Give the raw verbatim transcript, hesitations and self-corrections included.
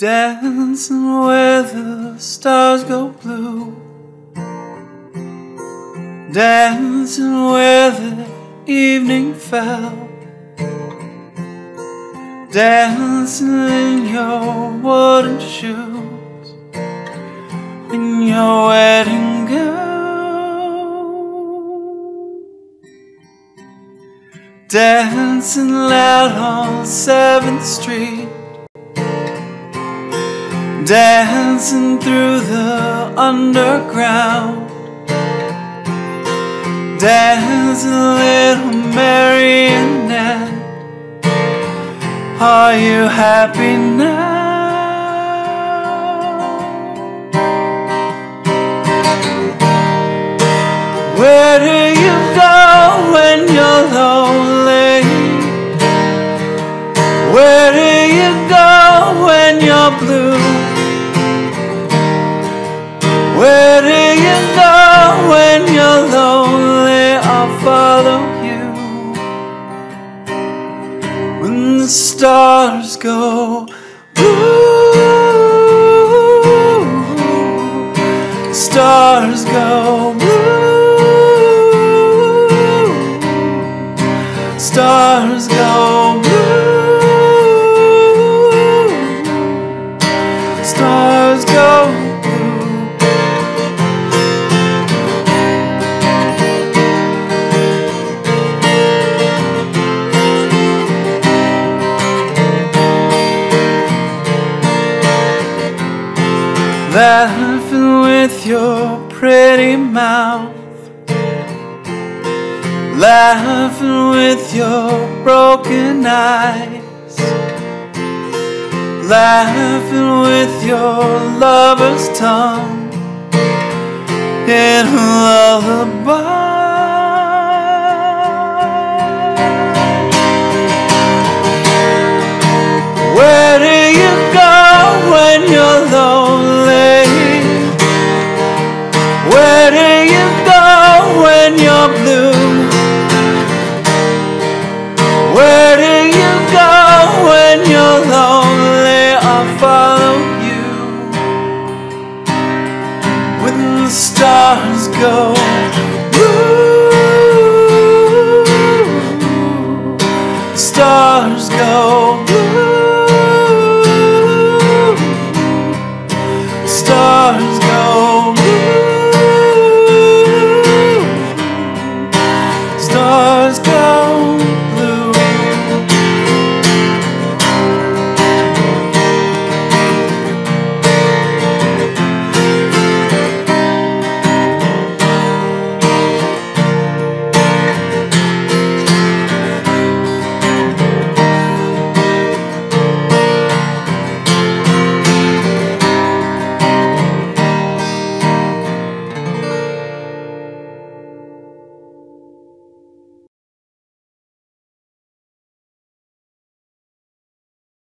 dancing where the stars go blue, dancing where the evening fell, dancing in your wooden shoes, in your wedding gown, dancing loud on seventh street, dancing through the underground, dancing little marionette. Are you happy now? Where do you go when you're lonely? Where do you go when you're blue? Where do you go when you're lonely? I'll follow you. When the stars go blue, stars go blue, stars go blue, stars go blue. Laughing with your pretty mouth, laughing with your broken eyes, laughing with your lover's tongue in a lullaby.